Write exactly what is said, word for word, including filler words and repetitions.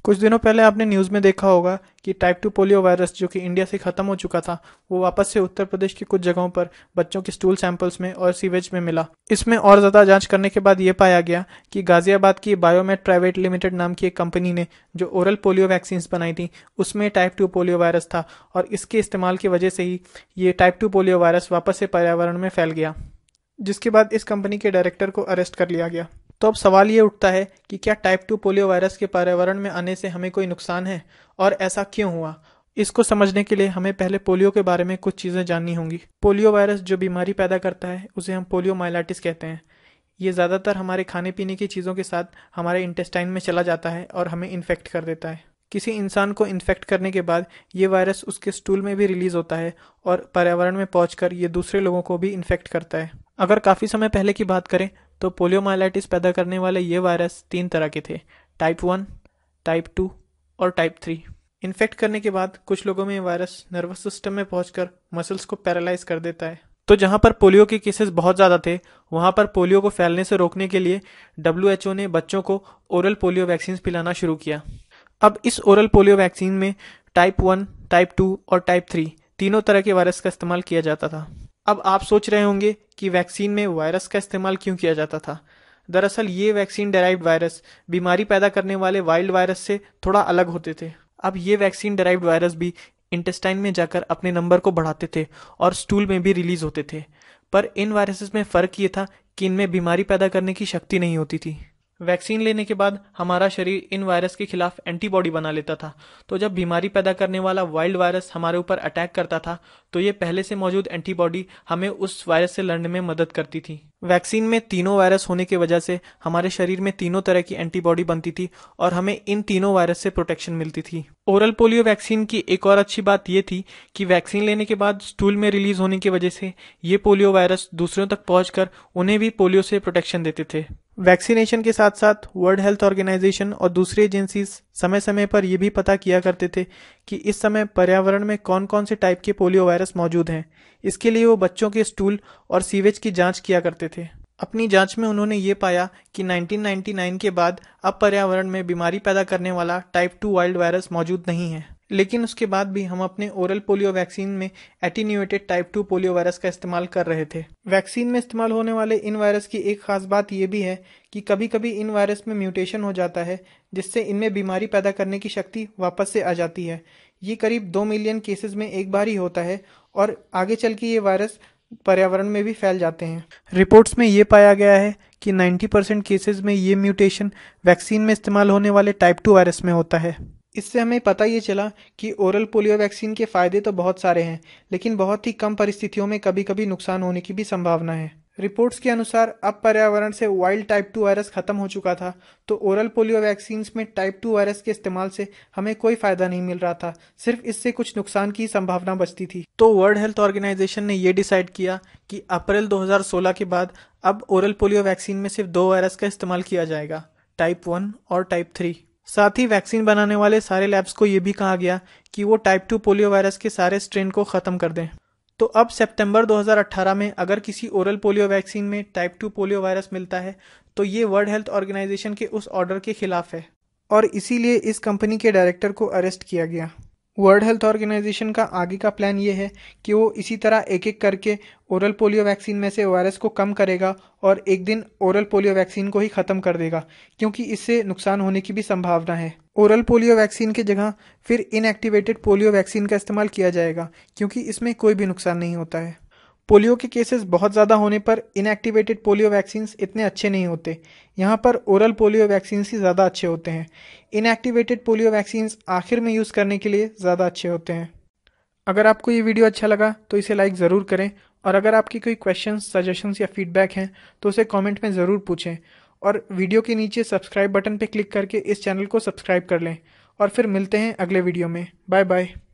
कुछ दिनों पहले आपने न्यूज़ में देखा होगा कि टाइप टू पोलियो वायरस जो कि इंडिया से ख़त्म हो चुका था, वो वापस से उत्तर प्रदेश की कुछ जगहों पर बच्चों के स्टूल सैंपल्स में और सीवेज में मिला। इसमें और ज़्यादा जांच करने के बाद ये पाया गया कि गाजियाबाद की बायोमेट प्राइवेट लिमिटेड नाम की एक कंपनी ने जो ओरल पोलियो वैक्सीन्स बनाई थी, उसमें टाइप टू पोलियो वायरस था और इसके इस्तेमाल की वजह से ही ये टाइप टू पोलियो वायरस वापस से पर्यावरण में फैल गया, जिसके बाद इस कंपनी के डायरेक्टर को अरेस्ट कर लिया गया। तो अब सवाल ये उठता है कि क्या टाइप टू पोलियो वायरस के पर्यावरण में आने से हमें कोई नुकसान है और ऐसा क्यों हुआ। इसको समझने के लिए हमें पहले पोलियो के बारे में कुछ चीज़ें जाननी होंगी। पोलियो वायरस जो बीमारी पैदा करता है उसे हम पोलियो माइलाइटिस कहते हैं। ये ज़्यादातर हमारे खाने पीने की चीज़ों के साथ हमारे इंटेस्टाइन में चला जाता है और हमें इन्फेक्ट कर देता है। किसी इंसान को इन्फेक्ट करने के बाद ये वायरस उसके स्टूल में भी रिलीज होता है और पर्यावरण में पहुंचकर ये दूसरे लोगों को भी इन्फेक्ट करता है। अगर काफ़ी समय पहले की बात करें तो पोलियोमाइलाइटिस पैदा करने वाले ये वायरस तीन तरह के थे, टाइप वन, टाइप टू और टाइप थ्री। इन्फेक्ट करने के बाद कुछ लोगों में ये वायरस नर्वस सिस्टम में पहुंचकर मसल्स को पैरालाइज कर देता है। तो जहां पर पोलियो के केसेस बहुत ज़्यादा थे, वहां पर पोलियो को फैलने से रोकने के लिए डब्ल्यू एच ओ ने बच्चों को ओरल पोलियो वैक्सीन पिलाना शुरू किया। अब इस ओरल पोलियो वैक्सीन में टाइप वन, टाइप टू और टाइप थ्री तीनों तरह के वायरस का इस्तेमाल किया जाता था। अब आप सोच रहे होंगे कि वैक्सीन में वायरस का इस्तेमाल क्यों किया जाता था। दरअसल ये वैक्सीन डेराइव्ड वायरस बीमारी पैदा करने वाले वाइल्ड वायरस से थोड़ा अलग होते थे। अब ये वैक्सीन डेराइव्ड वायरस भी इंटेस्टाइन में जाकर अपने नंबर को बढ़ाते थे और स्टूल में भी रिलीज होते थे, पर इन वायरसेस में फ़र्क ये था कि इनमें बीमारी पैदा करने की शक्ति नहीं होती थी। वैक्सीन लेने के बाद हमारा शरीर इन वायरस के खिलाफ एंटीबॉडी बना लेता था, तो जब बीमारी पैदा करने वाला वाइल्ड वायरस हमारे ऊपर अटैक करता था तो ये पहले से मौजूद एंटीबॉडी हमें उस वायरस से लड़ने में मदद करती थी। वैक्सीन में तीनों वायरस होने की वजह से हमारे शरीर में तीनों तरह की एंटीबॉडी बनती थी और हमें इन तीनों वायरस से प्रोटेक्शन मिलती थी। ओरल पोलियो वैक्सीन की एक और अच्छी बात यह थी कि वैक्सीन लेने के बाद स्टूल में रिलीज होने की वजह से ये पोलियो वायरस दूसरों तक पहुंचकर उन्हें भी पोलियो से प्रोटेक्शन देते थे। वैक्सीनेशन के साथ साथ वर्ल्ड हेल्थ ऑर्गेनाइजेशन और दूसरी एजेंसीज समय समय पर यह भी पता किया करते थे कि इस समय पर्यावरण में कौन कौन से टाइप के पोलियो वायरस मौजूद हैं। इसके लिए वो बच्चों के स्टूल और सीवेज की जांच किया करते थे। अपनी जांच में उन्होंने ये पाया कि नाइनटीन नाइंटी नाइन के बाद अब पर्यावरण में बीमारी पैदा करने वाला टाइप टू वाइल्ड वायरस मौजूद नहीं है, लेकिन उसके बाद भी हम अपने ओरल पोलियो वैक्सीन में attenuated type two polio virus का इस्तेमाल कर रहे थे। वैक्सीन में इस्तेमाल होने वाले इन वायरस की एक खास बात यह भी है कि कभी कभी इन वायरस में म्यूटेशन हो जाता है, जिससे इनमें बीमारी पैदा करने की शक्ति वापस से आ जाती है। ये करीब दो मिलियन केसेस में एक बार ही होता है और आगे चल के ये वायरस पर्यावरण में भी फैल जाते हैं। रिपोर्ट्स में ये पाया गया है कि नब्बे परसेंट केसेस में ये म्यूटेशन वैक्सीन में इस्तेमाल होने वाले टाइप टू वायरस में होता है। इससे हमें पता ये चला कि ओरल पोलियो वैक्सीन के फायदे तो बहुत सारे हैं, लेकिन बहुत ही कम परिस्थितियों में कभी कभी नुकसान होने की भी संभावना है। रिपोर्ट्स के अनुसार अब पर्यावरण से वाइल्ड टाइप टू वायरस खत्म हो चुका था, तो ओरल पोलियो वैक्सीन्स में टाइप टू वायरस के इस्तेमाल से हमें कोई फायदा नहीं मिल रहा था, सिर्फ इससे कुछ नुकसान की संभावना बचती थी। तो वर्ल्ड हेल्थ ऑर्गेनाइजेशन ने यह डिसाइड किया कि अप्रैल दो हज़ार सोलह के बाद अब ओरल पोलियो वैक्सीन में सिर्फ दो वायरस का इस्तेमाल किया जाएगा, टाइप वन और टाइप थ्री। साथ ही वैक्सीन बनाने वाले सारे लैब्स को यह भी कहा गया कि वो टाइप टू पोलियो वायरस के सारे स्ट्रेन को खत्म कर दें। तो अब सितंबर दो हज़ार अठारह में अगर किसी ओरल पोलियो वैक्सीन में टाइप टू पोलियो वायरस मिलता है तो ये वर्ल्ड हेल्थ ऑर्गेनाइजेशन के उस ऑर्डर के खिलाफ है और इसीलिए इस कंपनी के डायरेक्टर को अरेस्ट किया गया। वर्ल्ड हेल्थ ऑर्गेनाइजेशन का आगे का प्लान ये है कि वो इसी तरह एक एक करके ओरल पोलियो वैक्सीन में से वायरस को कम करेगा और एक दिन ओरल पोलियो वैक्सीन को ही खत्म कर देगा, क्योंकि इससे नुकसान होने की भी संभावना है। ओरल पोलियो वैक्सीन की जगह फिर इनएक्टिवेटेड पोलियो वैक्सीन का इस्तेमाल किया जाएगा, क्योंकि इसमें कोई भी नुकसान नहीं होता है। पोलियो के केसेस बहुत ज़्यादा होने पर इनएक्टिवेटेड पोलियो वैक्सीन्स इतने अच्छे नहीं होते, यहाँ पर ओरल पोलियो वैक्सीन्स ही ज़्यादा अच्छे होते हैं। इनएक्टिवेटेड पोलियो वैक्सीन्स आखिर में यूज़ करने के लिए ज़्यादा अच्छे होते हैं। अगर आपको ये वीडियो अच्छा लगा तो इसे लाइक ज़रूर करें, और अगर आपकी कोई क्वेश्चंस, सजेशंस या फीडबैक हैं तो उसे कमेंट में ज़रूर पूछें, और वीडियो के नीचे सब्सक्राइब बटन पर क्लिक करके इस चैनल को सब्सक्राइब कर लें। और फिर मिलते हैं अगले वीडियो में। Bye bye.